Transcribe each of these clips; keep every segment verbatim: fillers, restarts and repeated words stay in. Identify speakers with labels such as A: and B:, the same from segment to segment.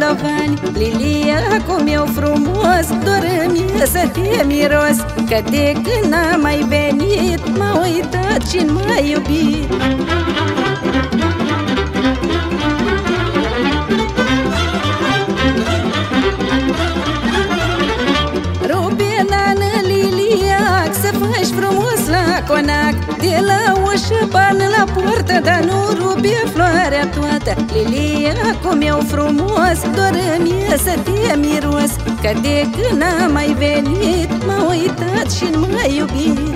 A: bolovani. Lilia, cum eu frumos, dor-mi să te miros, că de când n-am mai venit m-a uitat și n-m-a iubit. Să faci frumos la conac, de la ușă până la poartă, dar nu rupe floarea toată. Lilia, cum eu frumos, dor-mi să te miros, că de când n-am mai venit m-a uitat și n-m-a iubit.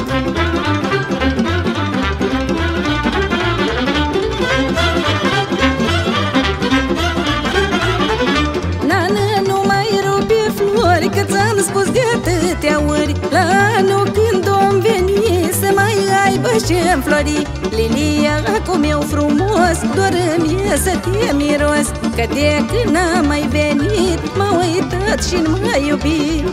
A: Nană, nu mai rupe flori, că ți-am spus de atâtea ori. La anul când om veni să mai aibă și-mi flori. Lilia, cum eu frumos, dor-mi să te miros, că de când n-am mai venit m-a uitat și n-m-a iubit.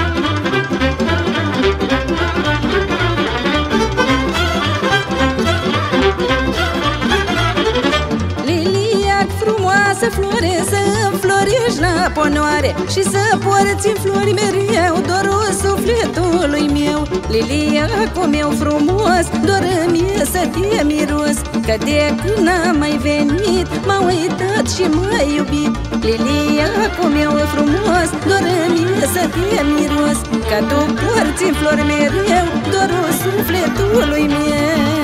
A: Lilia, frumoasă flore, să înflorești la ponoare și să porți în flori mereu dorul sufletului meu. Lilia, cum eu frumos, dor-mi să te miros, că de când n-am mai venit m-a uitat și m-a iubit. Lilia, cum eu frumos, dor-mi să te miros, că tu porți în flori mereu dorul sufletului meu.